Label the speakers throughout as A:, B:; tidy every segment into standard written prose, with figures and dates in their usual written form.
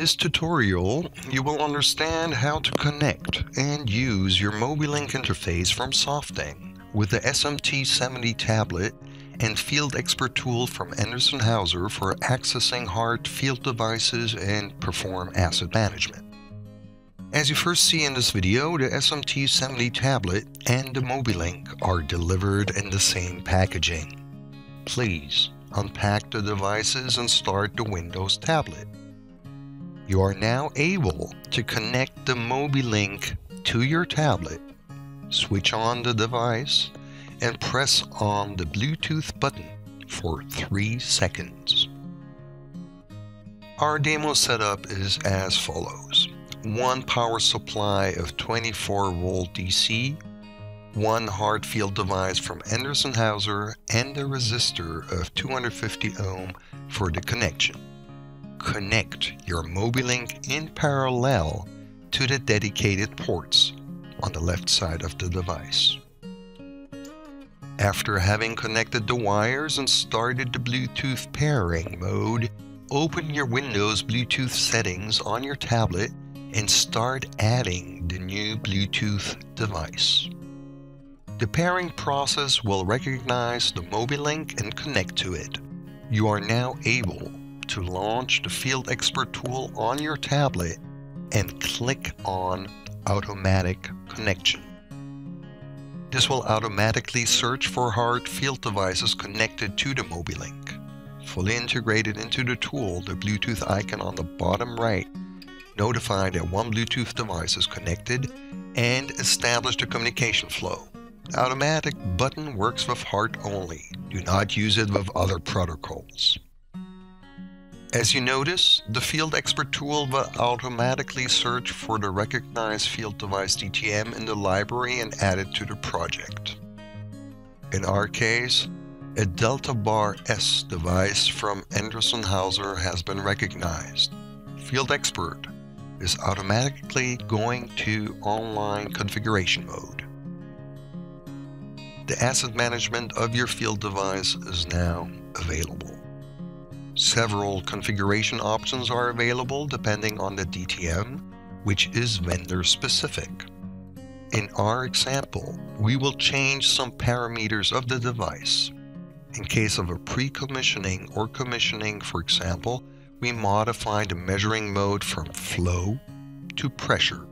A: this tutorial, you will understand how to connect and use your mobiLink interface from Softing with the SMT70 tablet and Field Xpert tool from Anderson Hauser for accessing HART field devices and perform asset management. As you first see in this video, the SMT70 tablet and the mobiLink are delivered in the same packaging. Please unpack the devices and start the Windows tablet. You are now able to connect the mobiLink to your tablet, switch on the device, and press on the Bluetooth button for 3 seconds. Our demo setup is as follows. One power supply of 24 volt DC, one HART field device from Anderson Hauser, and a resistor of 250 ohm for the connection. Connect your mobiLink in parallel to the dedicated ports on the left side of the device. After having connected the wires and started the Bluetooth pairing mode, open your Windows Bluetooth settings on your tablet and start adding the new Bluetooth device. The pairing process will recognize the mobiLink and connect to it. You are now able to launch the Field Xpert tool on your tablet and click on Automatic Connection. This will automatically search for HART field devices connected to the mobiLink. Fully integrated into the tool, the Bluetooth icon on the bottom right notify that one Bluetooth device is connected and establish the communication flow. The automatic button works with HART only. Do not use it with other protocols. As you notice, the Field Xpert tool will automatically search for the recognized field device DTM in the library and add it to the project. In our case, a Delta Bar S device from Anderson Hauser has been recognized. Field Xpert is automatically going to online configuration mode. The asset management of your field device is now available. Several configuration options are available depending on the DTM, which is vendor specific. In our example, we will change some parameters of the device. In case of a pre-commissioning or commissioning, for example, we modify the measuring mode from flow to pressure.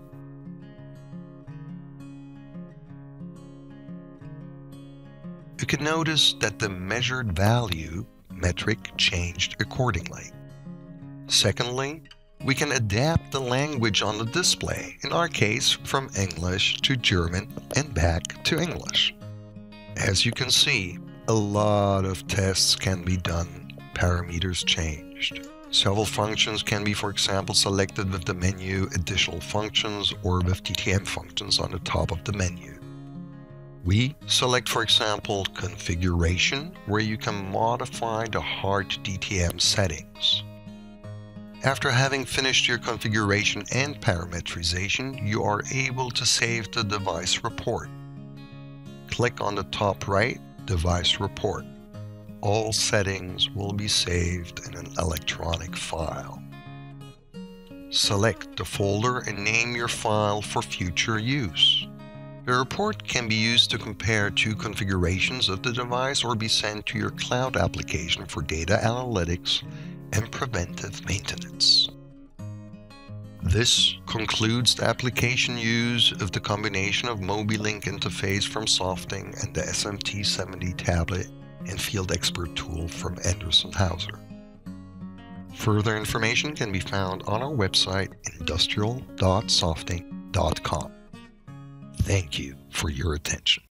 A: You can notice that the measured value metric changed accordingly. Secondly, we can adapt the language on the display, in our case from English to German and back to English. As you can see, a lot of tests can be done, parameters changed. Several functions can be, for example, selected with the menu additional functions or with DTM functions on the top of the menu. We select, for example, configuration, where you can modify the HART DTM settings. After having finished your configuration and parameterization, you are able to save the device report. Click on the top right, Device Report. All settings will be saved in an electronic file. Select the folder and name your file for future use. The report can be used to compare two configurations of the device or be sent to your cloud application for data analytics and preventive maintenance. This concludes the application use of the combination of mobiLink interface from Softing and the SMT70 tablet and Field Xpert tool from Anderson Hauser. Further information can be found on our website industrial.softing.com. Thank you for your attention.